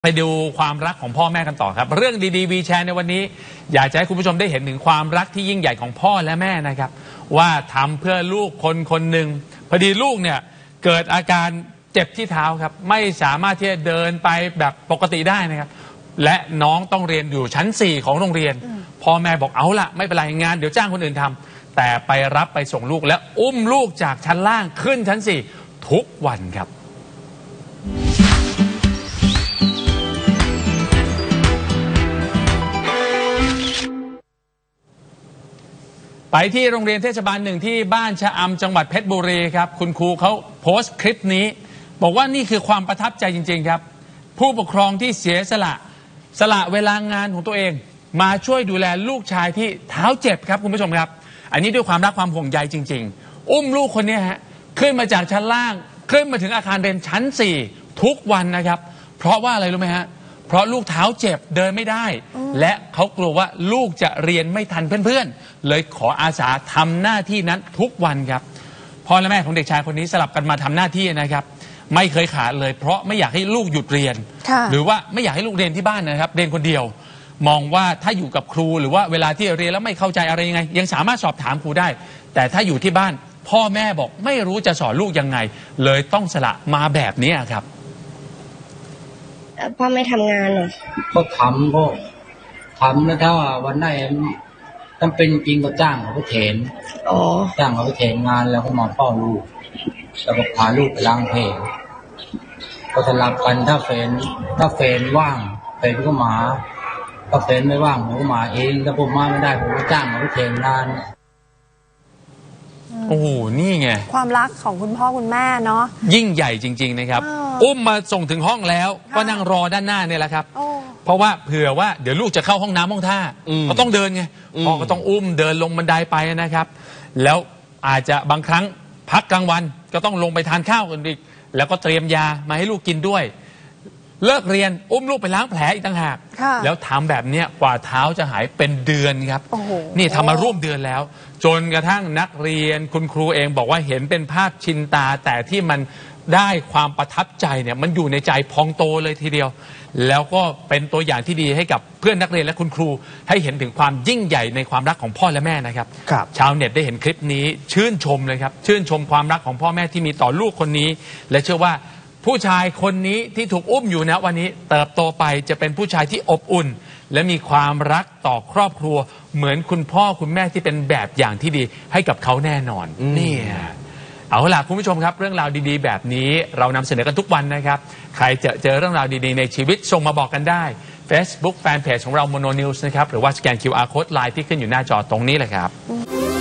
ไปดูความรักของพ่อแม่กันต่อครับเรื่องดีๆวีแชร์ในวันนี้อยากจะให้คุณผู้ชมได้เห็นถึงความรักที่ยิ่งใหญ่ของพ่อและแม่นะครับว่าทำเพื่อลูกคนหนึ่งพอดีลูกเนี่ยเกิดอาการเจ็บที่เท้าครับไม่สามารถที่จะเดินไปแบบปกติได้นะครับและน้องต้องเรียนอยู่ชั้น4ของโรงเรียนพ่อแม่บอกเอาละไม่เป็นไรงานเดี๋ยวจ้างคนอื่นทำแต่ไปรับไปส่งลูกและอุ้มลูกจากชั้นล่างขึ้นชั้น4ทุกวันครับไปที่โรงเรียนเทศบาล1ที่บ้านชะอำจังหวัดเพชรบุรีครับคุณครูเขาโพสต์คลิปนี้บอกว่านี่คือความประทับใจจริงๆครับผู้ปกครองที่เสียสละเวลางานของตัวเองมาช่วยดูแลลูกชายที่เท้าเจ็บครับคุณผู้ชมครับอันนี้ด้วยความรักความห่วงใยจริงๆอุ้มลูกคนนี้ฮะขึ้นมาจากชั้นล่างขึ้นมาถึงอาคารเรียนชั้น4ทุกวันนะครับเพราะว่าอะไรรู้ไหมฮะเพราะลูกเท้าเจ็บเดินไม่ได้และเขากลัวว่าลูกจะเรียนไม่ทันเพื่อนๆเลยขออาสาทำหน้าที่นั้นทุกวันครับพ่อและแม่ของเด็กชายคนนี้สลับกันมาทำหน้าที่นะครับไม่เคยขาดเลยเพราะไม่อยากให้ลูกหยุดเรียนหรือว่าไม่อยากให้ลูกเรียนที่บ้านนะครับเรียนคนเดียวมองว่าถ้าอยู่กับครูหรือว่าเวลาที่เรียนแล้วไม่เข้าใจอะไรยังไงยังสามารถสอบถามครูได้แต่ถ้าอยู่ที่บ้านพ่อแม่บอกไม่รู้จะสอนลูกยังไงเลยต้องสละมาแบบนี้ครับพ่อไม่ทำงานหรอก็ทำแล้วถ้าวันไหนจำเป็นจริงก็จ้างเขาไปเทรนจ้างเขาไปเทรนงานแล้วก็มาเฝ้าลูกแล้วก็พาลูกไปล้างเพลก็สลับกันถ้าเฟนว่างเฟนก็มาถ้าเฟนไม่ว่างผมก็มาเองถ้าผมมาไม่ได้ผมก็จ้างเขาไปเทรนงานโอ้โหนี่ไงความรักของคุณพ่อคุณแม่เนาะยิ่งใหญ่จริงๆนะครับอุ้มมาส่งถึงห้องแล้วก็นั่งรอด้านหน้าเนี่ยแหละครับเพราะว่าเผื่อว่าเดี๋ยวลูกจะเข้าห้องน้ำห้องท่าก็ต้องเดินไงพ่อก็ต้องอุ้มเดินลงบันไดไปนะครับแล้วอาจจะบางครั้งพักกลางวันก็ต้องลงไปทานข้าวกันอีกแล้วก็เตรียมยามาให้ลูกกินด้วยเลิกเรียนอุ้มลูกไปล้างแผลอีกต่างหากแล้วทำแบบนี้กว่าเท้าจะหายเป็นเดือนครับนี่ทำมาร่วมเดือนแล้วจนกระทั่งนักเรียนคุณครูเองบอกว่าเห็นเป็นภาพชินตาแต่ที่มันได้ความประทับใจเนี่ยมันอยู่ในใจพองโตเลยทีเดียวแล้วก็เป็นตัวอย่างที่ดีให้กับเพื่อนนักเรียนและคุณครูให้เห็นถึงความยิ่งใหญ่ในความรักของพ่อและแม่นะครับชาวเน็ตได้เห็นคลิปนี้ชื่นชมเลยครับชื่นชมความรักของพ่อแม่ที่มีต่อลูกคนนี้และเชื่อว่าผู้ชายคนนี้ที่ถูกอุ้มอยู่นะวันนี้เติบโตไปจะเป็นผู้ชายที่อบอุ่นและมีความรักต่อครอบครัวเหมือนคุณพ่อคุณแม่ที่เป็นแบบอย่างที่ดีให้กับเขาแน่นอนนี่เอาล่ะคุณผู้ชมครับเรื่องราวดีๆแบบนี้เรานำเสนอกันทุกวันนะครับใครเจอเรื่องราวดีๆในชีวิตส่งมาบอกกันได้ Facebook Fanpage ของเรา Mono News นะครับหรือว่าสแกน QR Code Line ที่ขึ้นอยู่หน้าจอตรงนี้แหละครับ